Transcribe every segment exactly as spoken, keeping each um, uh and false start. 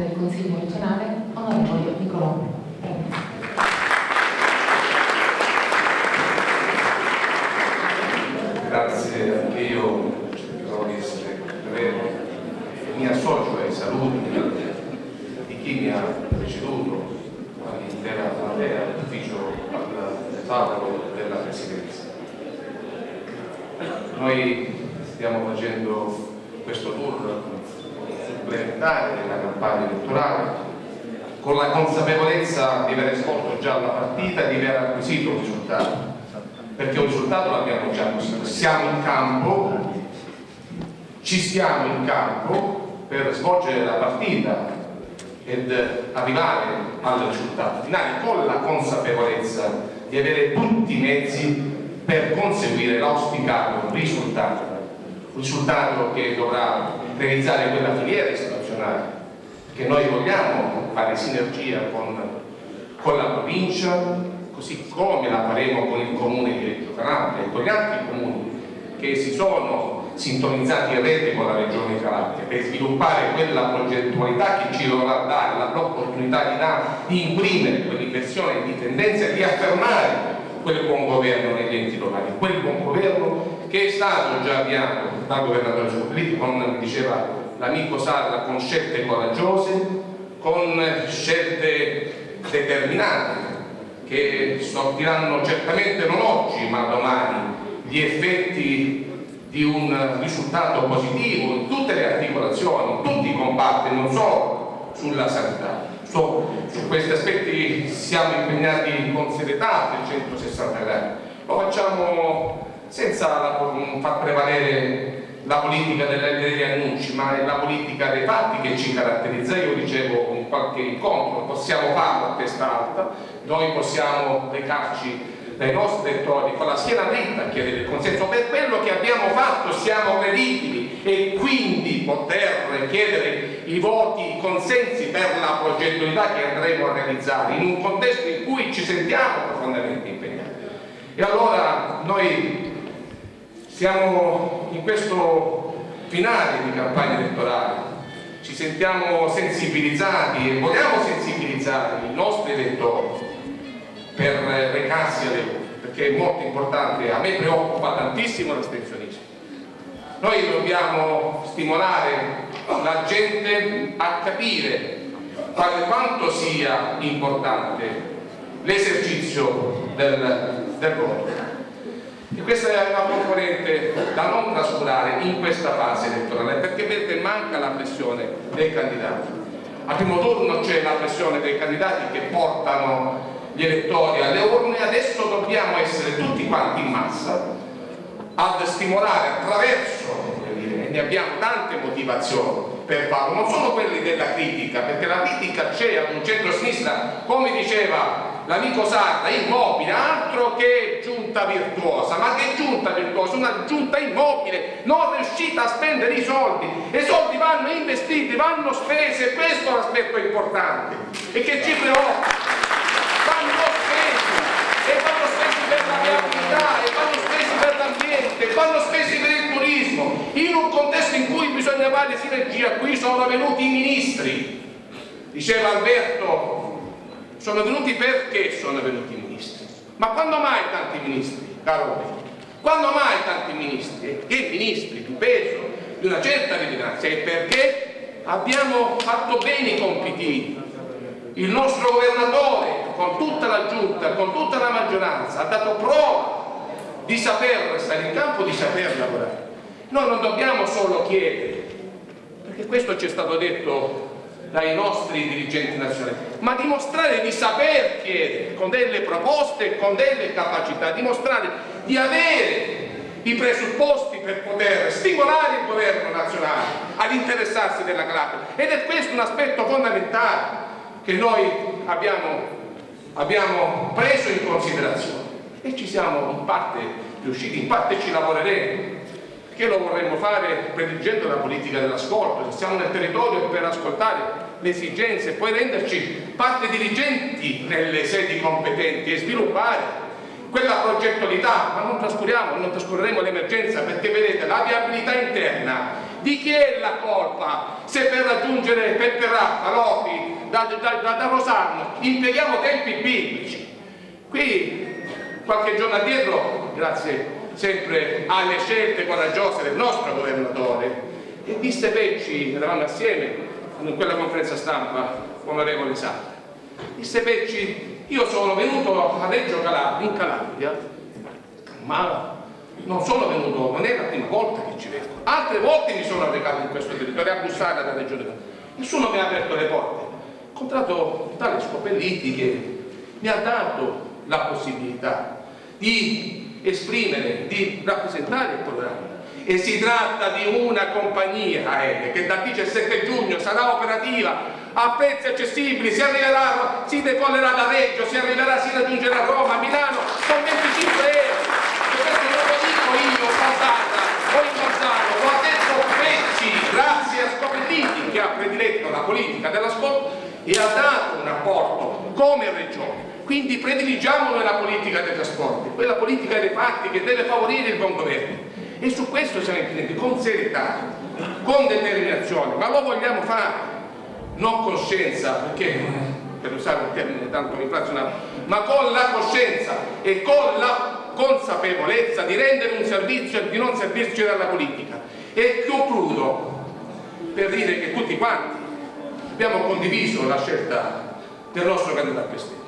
del Consiglio regionale, onorevole Nicolò. Grazie, anche io cercherò di essere breve. Mi associo ai saluti di chi mi ha preceduto, all'intera platea dell'ufficio al tavolo della Presidenza. Noi stiamo facendo questo tour supplementare della campagna elettorale con la consapevolezza di aver svolto già la partita e di aver acquisito un risultato, perché un risultato l'abbiamo già acquisito. Siamo in campo, ci stiamo in campo per svolgere la partita ed arrivare al risultato finale con la consapevolezza di avere tutti i mezzi per conseguire l'auspicato risultato, un risultato che dovrà realizzare quella filiera istituzionale che noi vogliamo fare sinergia con, con la provincia, così come la faremo con il comune di Reggio Calabria e con gli altri comuni che si sono sintonizzati in rete con la regione Calabria per sviluppare quella progettualità che ci dovrà dare l'opportunità di, da, di imprimere quell'inversione di tendenza e di affermare quel buon governo negli enti locali, quel buon governo che è stato già avviato dal governatore Scoppelletti, come diceva l'amico Sarra, con scelte coraggiose, con scelte determinate che sortiranno certamente non oggi ma domani gli effetti di un risultato positivo in tutte le articolazioni, in tutti i comparti, non solo sulla sanità. So, su questi aspetti siamo impegnati con serietà a trecentosessanta gradi. Lo facciamo senza la, far prevalere la politica degli annunci, ma è la politica dei fatti che ci caratterizza. Io dicevo in qualche incontro, possiamo farlo a testa alta, noi possiamo recarci dai nostri elettori con la schiena dritta a chiedere il consenso per quello che abbiamo fatto, siamo credibili, e quindi poter chiedere i voti, i consensi per la progettualità che andremo a realizzare in un contesto in cui ci sentiamo profondamente impegnati. E allora noi siamo in questo finale di campagna elettorale, ci sentiamo sensibilizzati e vogliamo sensibilizzare i nostri elettori per recarsi alle urne, perché è molto importante. A me preoccupa tantissimo l'astensionismo. Noi dobbiamo stimolare la gente a capire quanto sia importante l'esercizio del, del voto. E questa è una componente da non trascurare in questa fase elettorale, perché vedete manca la pressione dei candidati. Al primo turno c'è la pressione dei candidati che portano gli elettori alle urne, adesso dobbiamo essere tutti quanti in massa ad stimolare attraverso, e ne abbiamo tante motivazioni per farlo, non sono quelli della critica, perché la critica c'è ad un centro-sinistra, come diceva l'amico Sarda, immobile, altro che giunta virtuosa. Ma che giunta virtuosa? Una giunta immobile, non riuscita a spendere i soldi, e i soldi vanno investiti, vanno spesi, e questo è l'aspetto importante e che ci preoccupa. Vanno spesi, e vanno spesi per la viabilità, e vanno spesi per l'ambiente, e vanno spesi per il turismo, in un contesto in cui bisogna fare sinergia. Qui sono venuti i ministri, diceva Alberto, sono venuti perché sono venuti i ministri. Ma quando mai tanti ministri, caro Alberto? Quando mai tanti ministri? E ministri di peso, di una certa rilevanza? E perché abbiamo fatto bene i compitini. Il nostro governatore, con tutta la giunta, con tutta la maggioranza, ha dato prova di saper stare in campo, di saper lavorare. Noi non dobbiamo solo chiedere, perché questo ci è stato detto dai nostri dirigenti nazionali, ma dimostrare di saper chiedere con delle proposte e con delle capacità, dimostrare di avere i presupposti per poter stimolare il governo nazionale ad interessarsi della Calabria. Ed è questo un aspetto fondamentale che noi abbiamo, abbiamo preso in considerazione, e ci siamo in parte riusciti, in parte ci lavoreremo, perché lo vorremmo fare prediligendo la politica dell'ascolto. Siamo nel territorio per ascoltare le esigenze e poi renderci parte dirigenti nelle sedi competenti e sviluppare quella progettualità. Ma non trascuriamo, non trascureremo l'emergenza, perché vedete, la viabilità interna Di chi è la colpa se per raggiungere Peppe Raffa, Loti, da, da, da, da Rosarno impieghiamo tempi biblici? Qui qualche giorno addietro, grazie sempre alle scelte coraggiose del nostro governatore, e disse Pecci, eravamo assieme in quella conferenza stampa, onorevole Sandra, disse Pecci: io sono venuto a Reggio Calabria, in Calabria, ma non sono venuto, non è la prima volta che ci vengo, altre volte mi sono recato in questo territorio a bussare alla Regione Calabria, nessuno mi ha aperto le porte. Ho incontrato tale Scopelliti che mi ha dato la possibilità di esprimere, di rappresentare il programma. E si tratta di una compagnia aerea che dal diciassette giugno sarà operativa a prezzi accessibili, si arriverà, si decollerà da Reggio, si arriverà, si raggiungerà Roma, Milano con venticinque euro. E questo non lo dico io, Fontana o in Mazzano, lo ha detto Pecci, grazie a Scopelliti che ha prediletto la politica dell'ascolto e ha dato un apporto come regione. Quindi prediligiamo la politica dei trasporti, quella politica dei fatti che deve favorire il buon governo. E su questo siamo impegnati con serietà, con determinazione, ma lo vogliamo fare non con scienza, perché per usare un termine tanto inflazionato, ma con la coscienza e con la consapevolezza di rendere un servizio e di non servirci dalla politica. E concludo per dire che tutti quanti abbiamo condiviso la scelta del nostro candidato presidente,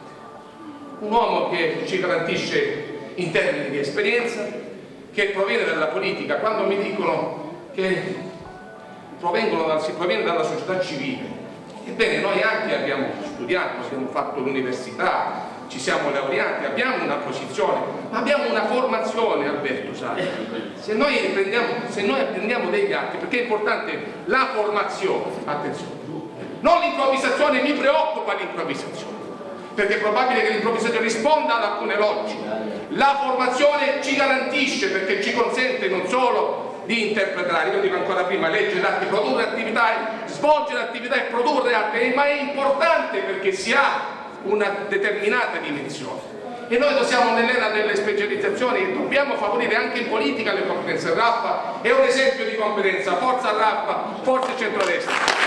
un uomo che ci garantisce in termini di esperienza, che proviene dalla politica. Quando mi dicono che provengono da, si proviene dalla società civile, ebbene noi anche abbiamo studiato, abbiamo fatto l'università, ci siamo laureati, abbiamo una posizione, ma abbiamo una formazione, Alberto Sala. Se noi prendiamo, se noi prendiamo degli atti, perché è importante la formazione, attenzione, non l'improvvisazione, mi preoccupa l'improvvisazione, perché è probabile che l'improvvisazione risponda ad alcune logiche. La formazione ci garantisce, perché ci consente non solo di interpretare, io dico ancora prima, leggere atti, produrre attività, svolgere attività e produrre atti, ma è importante perché si ha una determinata dimensione. E noi siamo nell'era delle specializzazioni e dobbiamo favorire anche in politica le competenze. Raffa è un esempio di competenza, forza Raffa, forza centrodestra.